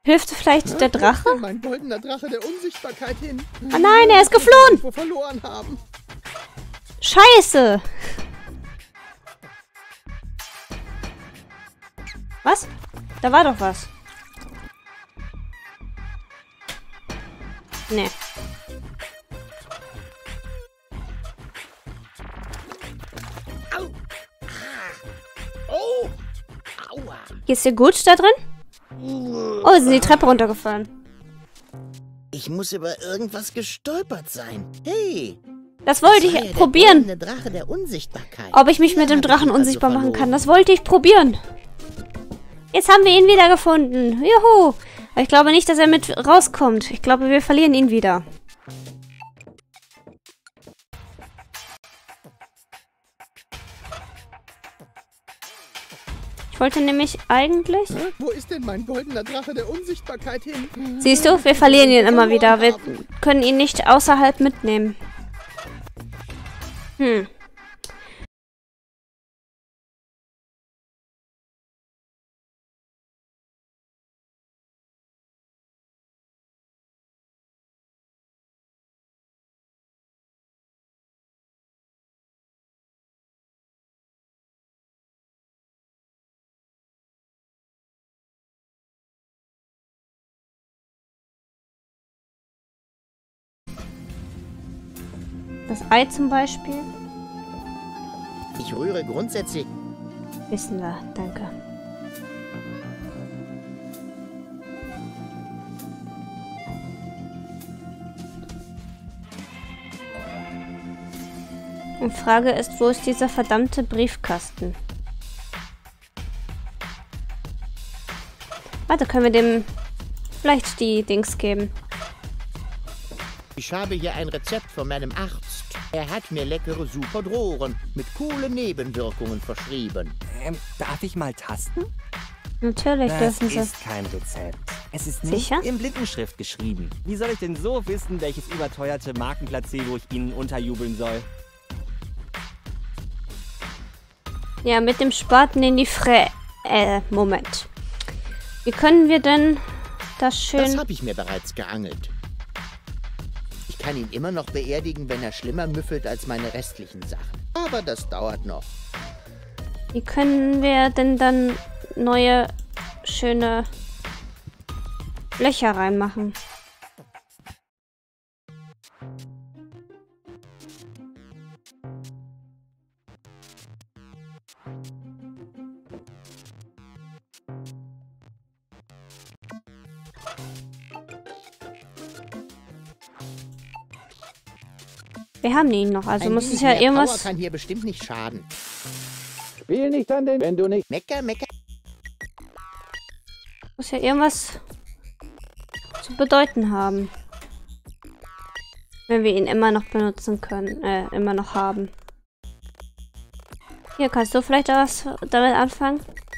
Hilft vielleicht der Drache? Wo ist denn mein goldener Drache der Unsichtbarkeit hin? Oh nein, er ist geflohen! Wo verloren haben. Scheiße! Was? Da war doch was. Nee. Au. Oh. Aua. Geht's dir gut da drin? Oh, sie sind die Treppe runtergefallen. Ich muss über irgendwas gestolpert sein. Hey! Das wollte war ja ich probieren. Der Drache der Unsichtbarkeit. Ob ich mich mit dem Drachen unsichtbar machen kann, das wollte ich probieren. Jetzt haben wir ihn wieder gefunden. Juhu. Aber ich glaube nicht, dass er mit rauskommt. Ich glaube, wir verlieren ihn wieder. Ich wollte nämlich eigentlich... Wo ist denn mein goldener Drache der Unsichtbarkeit hin? Siehst du, wir verlieren ihn immer wieder. Wir können ihn nicht außerhalb mitnehmen. Das Ei zum Beispiel. Ich rühre grundsätzlich... Wissen wir, danke. Die Frage ist, wo ist dieser verdammte Briefkasten? Warte, können wir dem vielleicht die Dings geben? Ich habe hier ein Rezept von meinem Arzt. Er hat mir leckere Superdrohren mit coolen Nebenwirkungen verschrieben. Darf ich mal tasten? Natürlich dürfen sie. Das ist kein Rezept. Es ist nicht Sicher? in Blindenschrift geschrieben. Wie soll ich denn so wissen, welches überteuerte Markenplacebo ich Ihnen unterjubeln soll? Ja, mit dem Spaten in die Moment. Wie können wir denn das schön... Das habe ich mir bereits geangelt. Ich kann ihn immer noch beerdigen, wenn er schlimmer müffelt als meine restlichen Sachen. Aber das dauert noch. Wie können wir denn dann neue, schöne Löcher reinmachen? Wir haben ihn noch, also Ein muss es wenig ja mehr irgendwas... Power kann hier bestimmt nicht schaden. Spiel nicht an den, wenn du nicht... Mecker, mecker. Muss ja irgendwas zu bedeuten haben. Wenn wir ihn immer noch benutzen können, immer noch haben. Hier, kannst du vielleicht was damit anfangen?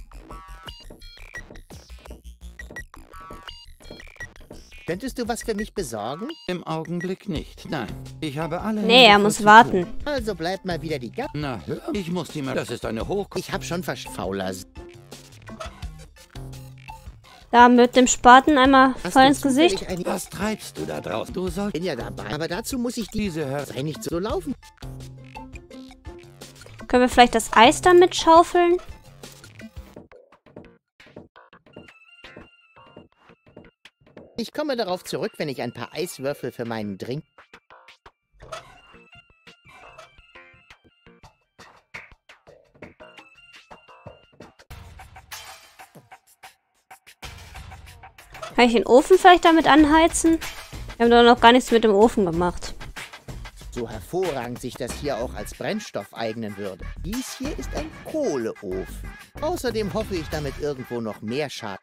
Könntest du was für mich besorgen? Im Augenblick nicht. Nein, ich habe alle... Nee, er Hände muss voll zu warten. tun. Also bleibt mal wieder die Gab. Na, hör, ich muss die mal... Das ist eine Hoch... Ich hab schon fauler. Da mit dem Spaten einmal Hast voll du ins Gesicht. zufällig eine- Was treibst du da draußen? Du sollst... Bin ja dabei. Aber dazu muss ich Diese Hör... sei nicht so laufen. Können wir vielleicht das Eis damit schaufeln? Ich komme darauf zurück, wenn ich ein paar Eiswürfel für meinen Drink... Kann ich den Ofen vielleicht damit anheizen? Wir haben doch noch gar nichts mit dem Ofen gemacht. so hervorragend sich das hier auch als Brennstoff eignen würde. Dies hier ist ein Kohleofen. Außerdem hoffe ich damit irgendwo noch mehr Schaden.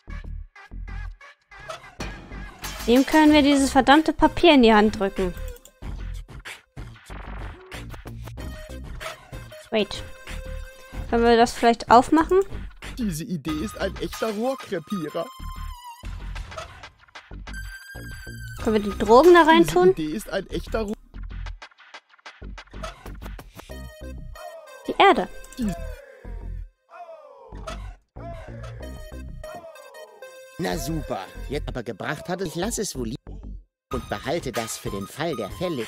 Dem können wir dieses verdammte Papier in die Hand drücken. Wait. Können wir das vielleicht aufmachen? Diese Idee ist ein echter Rohrkrepierer. Können wir die Drogen da reintun? Diese Idee ist ein echter Rohr... Die Erde. Na super. Jetzt aber gebracht hat es. Ich lasse es wohl liegen und behalte das für den Fall der Fälle.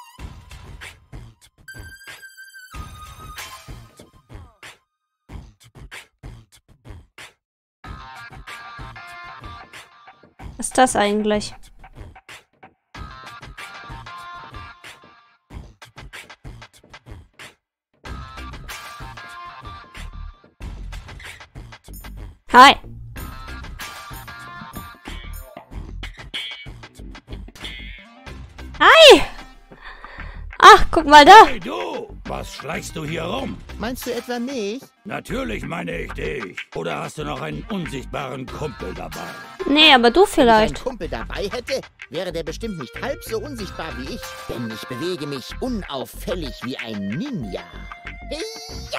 Was ist das eigentlich? Hi. Hi. Ach, guck mal da. Hey du, was schleichst du hier rum? Meinst du etwa mich? Natürlich meine ich dich. Oder hast du noch einen unsichtbaren Kumpel dabei? Nee, aber du Wenn ich vielleicht. einen Kumpel dabei hätte, wäre der bestimmt nicht halb so unsichtbar wie ich. Denn ich bewege mich unauffällig wie ein Ninja. Hey, ja!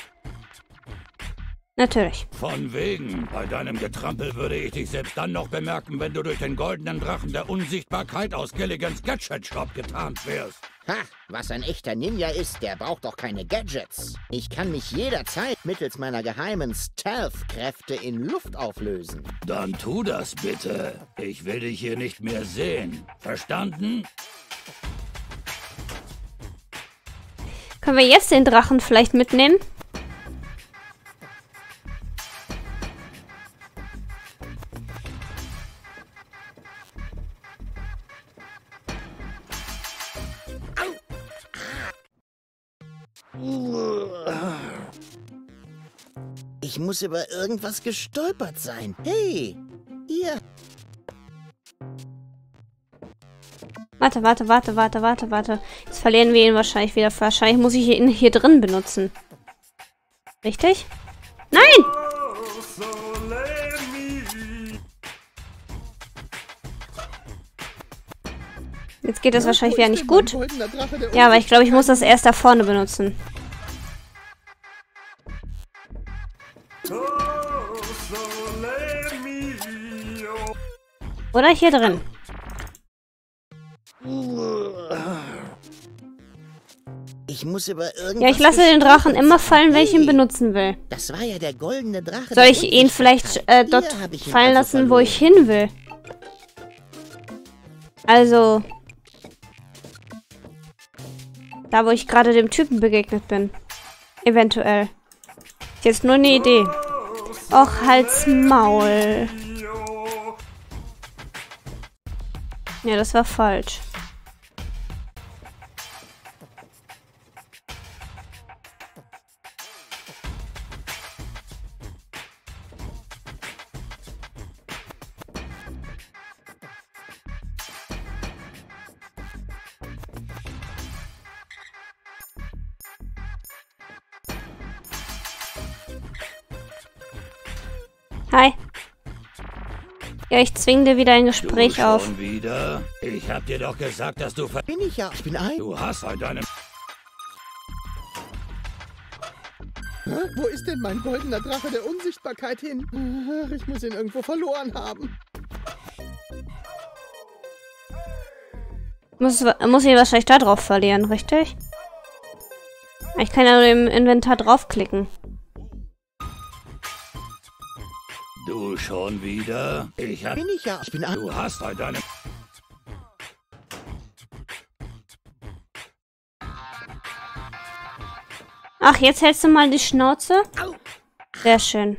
Natürlich. Von wegen. Bei deinem Getrampel würde ich dich selbst dann noch bemerken, wenn du durch den goldenen Drachen der Unsichtbarkeit aus Gilligans Gadget Shop getarnt wärst. Ha, was ein echter Ninja ist, der braucht doch keine Gadgets. Ich kann mich jederzeit mittels meiner geheimen Stealth-Kräfte in Luft auflösen. Dann tu das bitte. Ich will dich hier nicht mehr sehen. Verstanden? Können wir jetzt den Drachen vielleicht mitnehmen? Ich muss über irgendwas gestolpert sein. Hey, hier. Warte. Jetzt verlieren wir ihn wahrscheinlich wieder. Wahrscheinlich muss ich ihn hier drin benutzen. Richtig? Nein! Jetzt geht das wahrscheinlich wieder nicht gut. Ja, aber ich glaube, ich muss das erst da vorne benutzen. Oder hier drin. Ich muss über irgendwas. Ja, ich lasse den Drachen immer fallen, wenn ich ihn benutzen will. Das war ja der goldene Drache. Soll ich ihn vielleicht dort fallen lassen, wo ich hin will? Also... Da, wo ich gerade dem Typen begegnet bin. Eventuell. Ist jetzt nur eine Idee. Och, halt's Maul. Ja, das war falsch. Hi. Ja, ich zwinge dir wieder ein Gespräch auf. Schon wieder? Ich hab dir doch gesagt, dass du Bin ich ja. Ich bin ein. Du hast halt deine... Wo ist denn mein goldener Drache der Unsichtbarkeit hin? Ich muss ihn irgendwo verloren haben. Muss ihn wahrscheinlich da drauf verlieren, richtig? Ich kann ja nur im Inventar draufklicken. Du schon wieder? Bin ich ja. Ich bin ein. Du hast halt deine... Ach, jetzt hältst du mal die Schnauze. Sehr schön.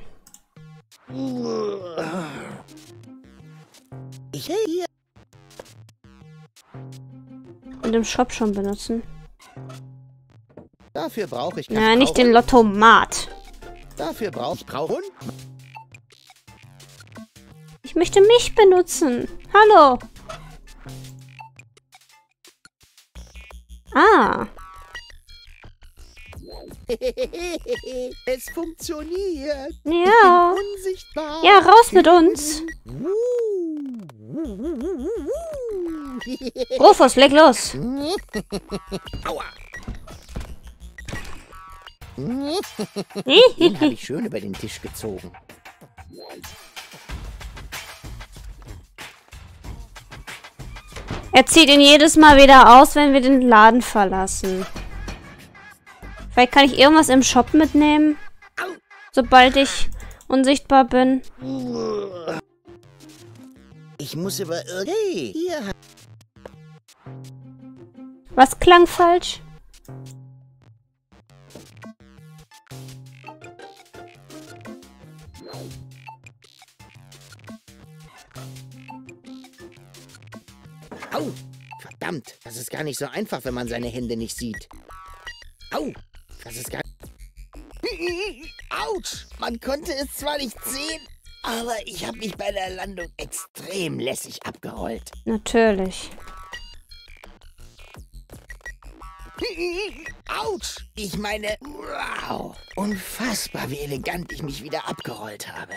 Ich hier. Und im Shop schon benutzen. Dafür brauche ich. Ja, nicht den Lottomat. Dafür brauche ich. Hund. Ich möchte mich benutzen. Hallo. Ah. Es funktioniert. Ja. Ich bin unsichtbar. Ja, raus mit uns. Rufus, leg los. Aua. Den Den habe ich schön über den Tisch gezogen. Er zieht ihn jedes Mal wieder aus, wenn wir den Laden verlassen. Vielleicht kann ich irgendwas im Shop mitnehmen, sobald ich unsichtbar bin. Ich muss über Hey, hier. Was klang falsch? Au! Verdammt, das ist gar nicht so einfach, wenn man seine Hände nicht sieht. Au! Das ist gar... Autsch! Man konnte es zwar nicht sehen, aber ich habe mich bei der Landung extrem lässig abgerollt. Natürlich. Autsch! Ich meine, wow! Unfassbar, wie elegant ich mich wieder abgerollt habe.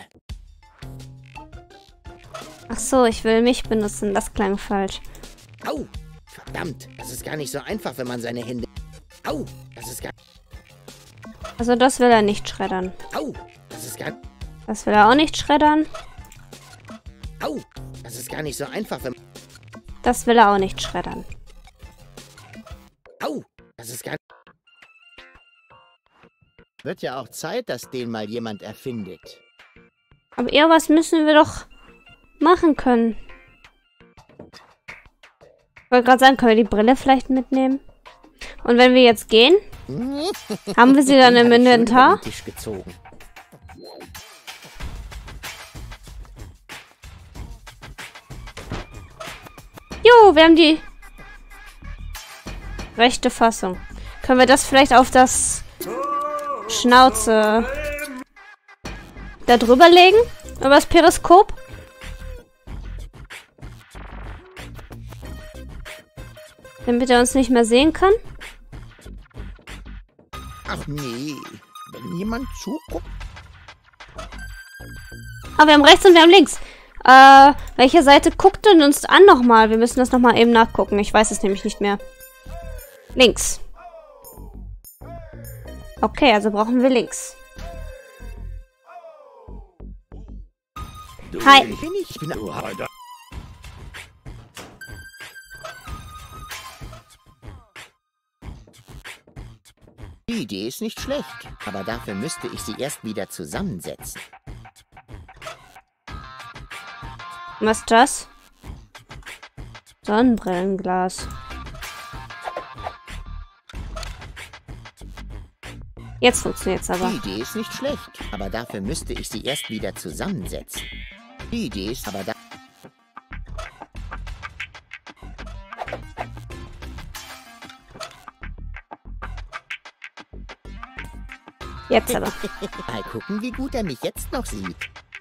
Ach so, ich will mich benutzen. Das klang falsch. Au! Verdammt, das ist gar nicht so einfach, wenn man seine Hände... Au! Das ist gar... Also das will er nicht schreddern. Au! Das ist gar... Das will er auch nicht schreddern. Au! Das ist gar nicht so einfach, wenn... Das will er auch nicht schreddern. Au! Das ist gar... Wird ja auch Zeit, dass den mal jemand erfindet. Aber irgendwas müssen wir doch machen können. Ich wollte gerade sagen, können wir die Brille vielleicht mitnehmen? Und wenn wir jetzt gehen, haben wir sie dann im Inventar? Den Tisch gezogen. Jo, wir haben die rechte Fassung. Können wir das vielleicht auf das Schnauze da drüber legen? Über das Periskop? Damit er uns nicht mehr sehen kann? Ach nee, wenn jemand zuguckt... Ah, wir haben rechts und wir haben links. Welche Seite guckt denn uns an nochmal? Wir müssen das nochmal eben nachgucken. Ich weiß es nämlich nicht mehr. Links. Okay, also brauchen wir links. Hi. Ich bin... Die Idee ist nicht schlecht, aber dafür müsste ich sie erst wieder zusammensetzen. Was ist das? Sonnenbrillenglas. Jetzt funktioniert's aber. Die Idee ist nicht schlecht, aber dafür müsste ich sie erst wieder zusammensetzen. Die Idee ist aber da... Jetzt aber. Mal gucken, wie gut er mich jetzt noch sieht.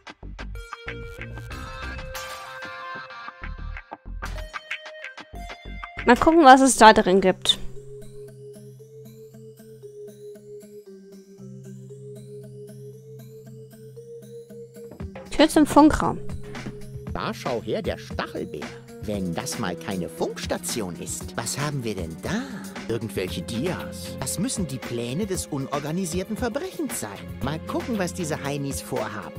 Mal gucken, was es da drin gibt. Tür zum Funkraum. Da schau her, der Stachelbär. Wenn das mal keine Funkstation ist, was haben wir denn da? Irgendwelche Dias. Das müssen die Pläne des unorganisierten Verbrechens sein. Mal gucken, was diese Heinis vorhaben.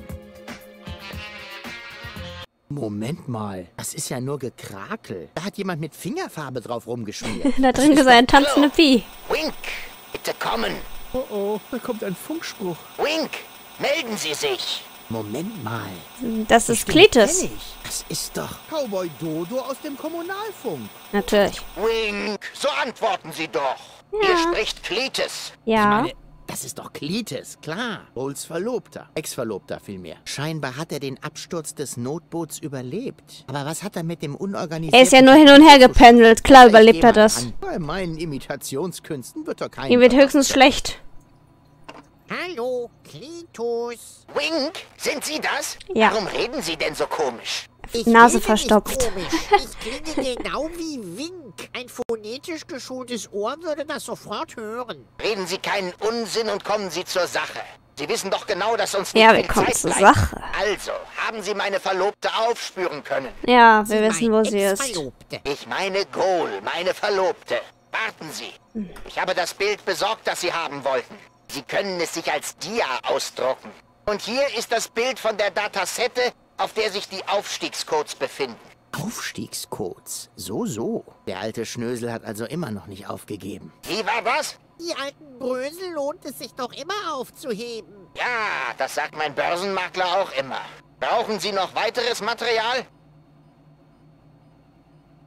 Moment mal, das ist ja nur Gekrakel. Da hat jemand mit Fingerfarbe drauf rumgeschmiert. Da drin ist ein tanzende Vieh. Wink, bitte kommen. Oh oh, da kommt ein Funkspruch. Wink, melden Sie sich. Moment mal. Das ist Stimme Cletus. kenn ich. Das ist doch Cowboy Dodo aus dem Kommunalfunk. Natürlich. Wink, so antworten Sie doch. Hier spricht Cletus. Ja. Das ist doch Cletus, klar. Bowles Verlobter. Ex-Verlobter vielmehr. Scheinbar hat er den Absturz des Notboots überlebt. Aber was hat er mit dem unorganisierten... Er ist ja nur hin und her gependelt. Klar überlebt er das. Bei meinen Imitationskünsten wird er kein... Ihm wird höchstens schlecht. Hallo, Cletus. Wink, sind Sie das? Ja. Warum reden Sie denn so komisch? Nase verstopft. Ich klinge genau wie Wink. Ein phonetisch geschultes Ohr würde das sofort hören. Reden Sie keinen Unsinn und kommen Sie zur Sache. Sie wissen doch genau, dass uns Ja, nicht wir viel kommen Zeit zur bleibt. Sache. Also, haben Sie meine Verlobte aufspüren können? Ja, wir wissen, wo sie ist. Ex-Verlobte. Ich meine Goal, meine Verlobte. Warten Sie. Ich habe das Bild besorgt, das Sie haben wollten. Sie können es sich als Dia ausdrucken. Und hier ist das Bild von der Datasette, auf der sich die Aufstiegscodes befinden. Aufstiegscodes? So. Der alte Schnösel hat also immer noch nicht aufgegeben. Wie war das? Die alten Brösel lohnt es sich doch immer aufzuheben. Ja, das sagt mein Börsenmakler auch immer. Brauchen Sie noch weiteres Material?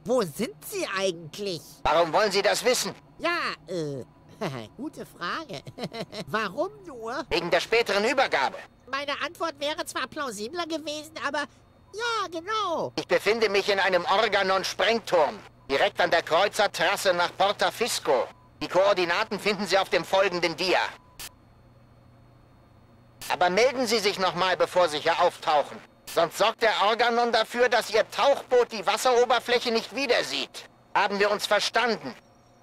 Wo sind sie eigentlich? Warum wollen Sie das wissen? Ja, gute Frage. Warum nur? Wegen der späteren Übergabe. Meine Antwort wäre zwar plausibler gewesen, aber ja, genau. Ich befinde mich in einem Organon-Sprengturm. Direkt an der Kreuzertrasse nach Porta Fisco. Die Koordinaten finden Sie auf dem folgenden Dia. Aber melden Sie sich nochmal, bevor Sie hier auftauchen. Sonst sorgt der Organon dafür, dass Ihr Tauchboot die Wasseroberfläche nicht wieder sieht. Haben wir uns verstanden?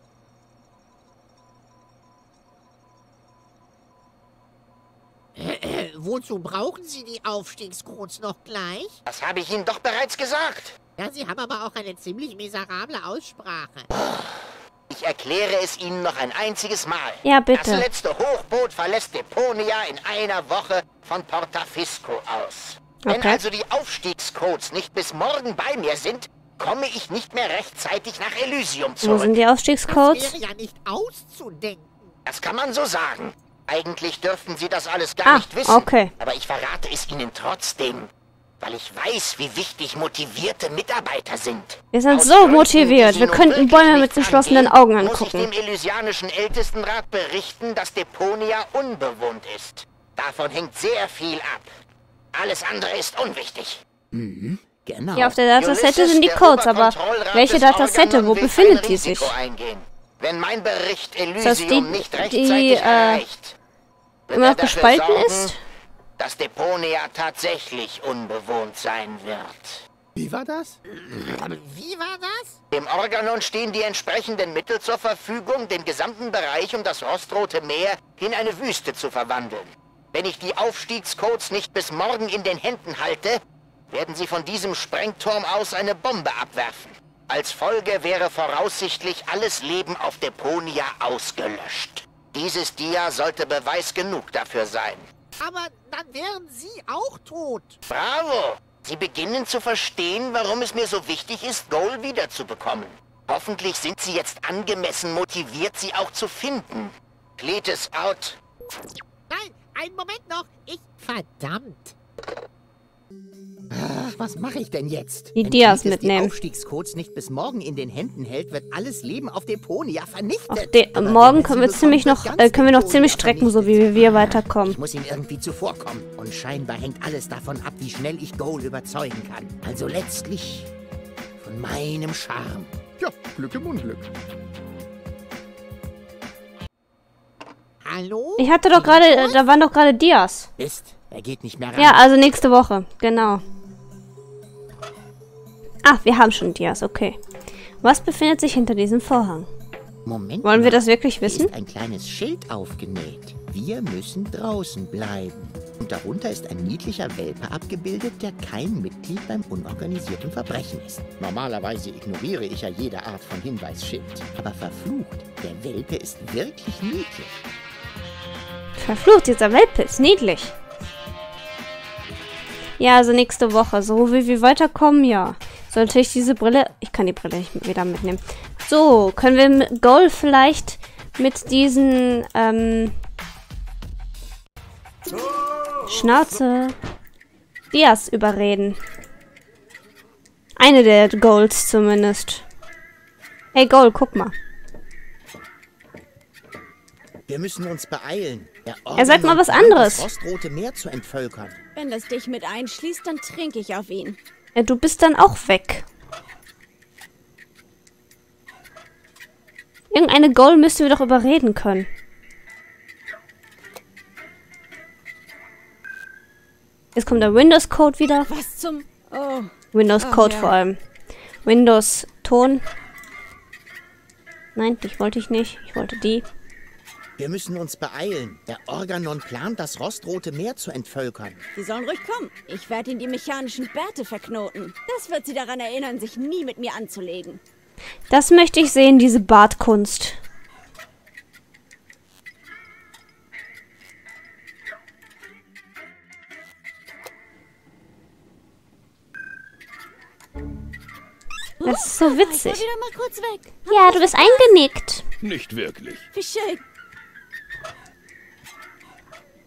Wozu brauchen Sie die Aufstiegscodes noch gleich? Das habe ich Ihnen doch bereits gesagt. Ja, Sie haben aber auch eine ziemlich miserable Aussprache. Ich erkläre es Ihnen noch ein einziges Mal. Ja, bitte. Das letzte Hochboot verlässt Deponia in einer Woche von Porta Fisco aus. Wenn Okay. also die Aufstiegscodes nicht bis morgen bei mir sind, komme ich nicht mehr rechtzeitig nach Elysium Wo zurück. sind die Das Aufstiegscodes? wäre ja nicht auszudenken. Das kann man so sagen. Eigentlich dürften Sie das alles gar nicht wissen. Okay. Aber ich verrate es Ihnen trotzdem, weil ich weiß, wie wichtig motivierte Mitarbeiter sind. Wir sind Aus so Gründen, motiviert. die Sie Wir nun könnten wirklich Bäume nicht mit geschlossenen angehen, Augen muss ich angucken. dem Elysianischen Ältestenrat berichten, dass Deponia unbewohnt ist. Davon hängt sehr viel ab. Alles andere ist unwichtig. Genau. Ja, auf der Datasette Ulysses, sind die der Codes, aber Oberkontrollrat welche des Datasette? Organon Wo will befindet kein die sich? Risiko eingehen. Wenn mein Bericht das Elysium die- nicht die, rechtzeitig erreicht, wird immer er noch dafür gespalten sorgen, ist? dass Deponia tatsächlich unbewohnt sein wird. Wie war das? Wie war das? Dem Organon stehen die entsprechenden Mittel zur Verfügung, den gesamten Bereich um das Rostrote Meer in eine Wüste zu verwandeln. Wenn ich die Aufstiegscodes nicht bis morgen in den Händen halte, werden sie von diesem Sprengturm aus eine Bombe abwerfen. Als Folge wäre voraussichtlich alles Leben auf Deponia ausgelöscht. Dieses Dia sollte Beweis genug dafür sein. Aber dann wären Sie auch tot. Bravo! Sie beginnen zu verstehen, warum es mir so wichtig ist, Goal wiederzubekommen. Hoffentlich sind Sie jetzt angemessen motiviert, sie auch zu finden. Cletus out. Nein, einen Moment noch. Verdammt. Ach, was mache ich denn jetzt? Die Wenn Dias Cletus mitnehmen. die Aufstiegscodes nicht bis morgen in den Händen hält, wird alles Leben auf Deponia vernichtet. Auf Aber morgen wenn können sie wir ziemlich bekommt, noch, wird können wir noch ganz ziemlich Deponia strecken, so wie vernichtet. wir weiterkommen. Ich muss ihm irgendwie zuvorkommen. Und scheinbar hängt alles davon ab, wie schnell ich Goal überzeugen kann. Also letztlich von meinem Charme. Ja, Glück im Unglück. Hallo? Ich hatte doch gerade, da waren doch gerade Dias. Mist, er geht nicht mehr ran. Ja, also nächste Woche, genau. Ah, wir haben schon Dias, okay. Was befindet sich hinter diesem Vorhang? Moment Wollen wir mal. das wirklich Hier wissen? ist ein kleines Schild aufgenäht. Wir müssen draußen bleiben. Und darunter ist ein niedlicher Welpe abgebildet, der kein Mitglied beim unorganisierten Verbrechen ist. Normalerweise ignoriere ich ja jede Art von Hinweisschild. Aber verflucht, der Welpe ist wirklich niedlich. Verflucht, dieser Welpe ist niedlich. Ja, also nächste Woche, so wie wir weiterkommen, ja. Sollte ich diese Brille... Ich kann die Brille nicht wieder mitnehmen. So, können wir mit Goal vielleicht mit diesen, Schnauze. Dias überreden. Eine der Goals zumindest. Hey Goal, guck mal. Wir müssen uns beeilen. Der Er sagt mal was Organon anderes. plant, das Rostrote Meer zu entvölkern. Wenn das dich mit einschließt, dann trinke ich auf ihn. Ja, du bist dann auch weg. Irgendeine Goal müssen wir doch überreden können. Jetzt kommt der Windows-Code wieder. Was zum... Oh, Windows-Code ja. vor allem. Windows-Ton. Nein, dich wollte ich nicht. Ich wollte die. Wir müssen uns beeilen. Der Organon plant, das Rostrote Meer zu entvölkern. sie sollen ruhig kommen. Ich werde ihnen die mechanischen Bärte verknoten. Das wird sie daran erinnern, sich nie mit mir anzulegen. Das möchte ich sehen, diese Bartkunst. Das ist so Ich war witzig. wieder mal kurz weg. Ja, du bist eingenickt. Nicht wirklich. Wie schön.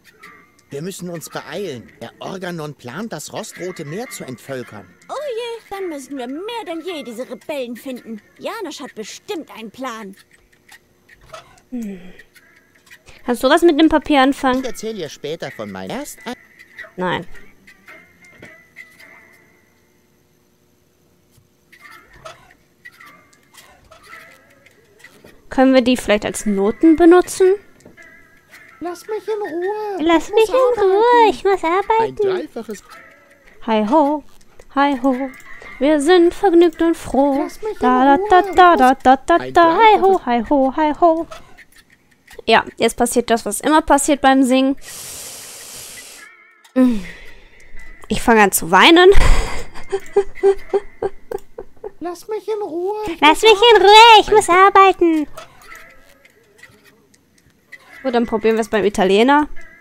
Wir müssen uns beeilen. Der Organon plant, das Rostrote Meer zu entvölkern. Oh je, Dann müssen wir mehr denn je diese Rebellen finden. Janusz hat bestimmt einen Plan. Kannst du was mit dem Papier anfangen? Ich erzähle dir später von meinem ersten... Nein. Können wir die vielleicht als Noten benutzen? Lass mich in Ruhe. Lass mich in Ruhe, ich muss Ein arbeiten. dreifaches... Hi ho, wir sind vergnügt und froh. Lass mich in Da da Ruhe. da da da da Ein da, hi ho, dreifaches- hi ho. Ja, jetzt passiert das, was immer passiert beim Singen. Ich fange an zu weinen. Lass mich in Ruhe. Lass mich in Ruhe, ich muss arbeiten. Gut, dann probieren wir es beim Italiener.